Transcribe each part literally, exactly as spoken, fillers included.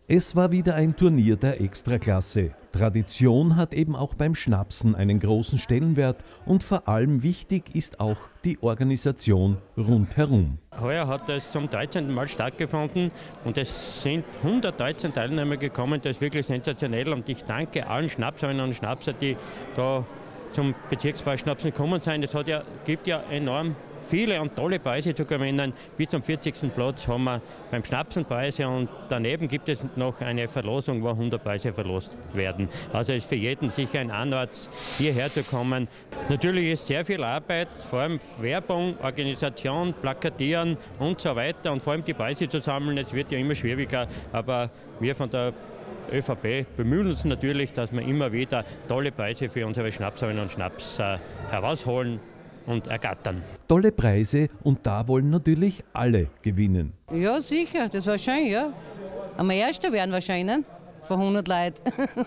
Es war wieder ein Turnier der Extraklasse. Tradition hat eben auch beim Schnapsen einen großen Stellenwert und vor allem wichtig ist auch die Organisation rundherum. Heuer hat es zum dreizehnten Mal stattgefunden und es sind hundertdreizehn Teilnehmer gekommen. Das ist wirklich sensationell und ich danke allen Schnapserinnen und Schnapser, die da zum Bezirkspreis Schnapsen gekommen sind. Es hat ja, gibt ja enorm viele und tolle Preise zu gewinnen. Bis zum vierzigsten Platz haben wir beim Schnapsen Preise und daneben gibt es noch eine Verlosung, wo hundert Preise verlost werden. Also ist für jeden sicher ein Anreiz, hierher zu kommen. Natürlich ist sehr viel Arbeit, vor allem Werbung, Organisation, Plakatieren und so weiter und vor allem die Preise zu sammeln. Es wird ja immer schwieriger, aber wir von der ÖVP bemühen uns natürlich, dass wir immer wieder tolle Preise für unsere Schnapserinnen und Schnapser herausholen und ergattern. Tolle Preise und da wollen natürlich alle gewinnen. Ja, sicher, das war schön, ja. Am Erster werden wahrscheinlich, von hundert Leuten.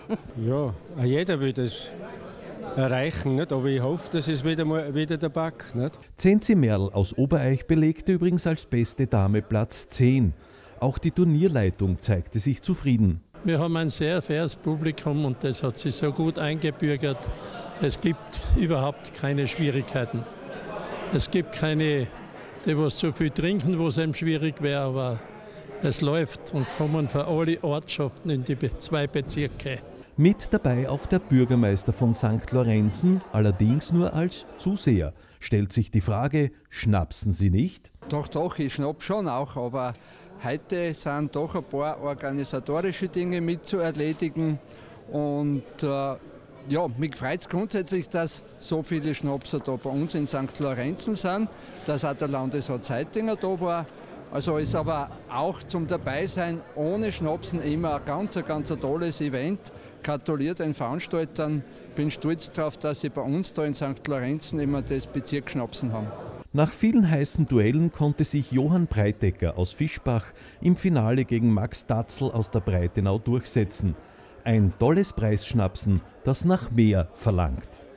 Ja, jeder will das erreichen, nicht? Aber ich hoffe, das ist wieder, mal, wieder der Back. Nicht? Zenzi Merl aus Obereich belegte übrigens als beste Dame Platz zehn. Auch die Turnierleitung zeigte sich zufrieden. Wir haben ein sehr faires Publikum und das hat sich so gut eingebürgert. Es gibt überhaupt keine Schwierigkeiten. Es gibt keine, die was zu viel trinken, wo es einem schwierig wäre, aber es läuft und kommen für alle Ortschaften in die zwei Bezirke. Mit dabei auch der Bürgermeister von Sankt Lorenzen, allerdings nur als Zuseher. Stellt sich die Frage, schnapsen Sie nicht? Doch, doch, ich schnapp schon auch, aber heute sind doch ein paar organisatorische Dinge mit zu erledigen und äh, ja, mich freut es grundsätzlich, dass so viele Schnapser da bei uns in Sankt Lorenzen sind, dass auch der Landesrat Zeitinger da war. Also ist aber auch zum Dabeisein ohne Schnapsen immer ein ganz, ganz tolles Event. Gratuliere den Veranstaltern, bin stolz darauf, dass sie bei uns da in Sankt Lorenzen immer das Bezirk Schnapsen haben. Nach vielen heißen Duellen konnte sich Johann Breitecker aus Fischbach im Finale gegen Max Datzl aus der Breitenau durchsetzen. Ein tolles Preisschnapsen, das nach mehr verlangt.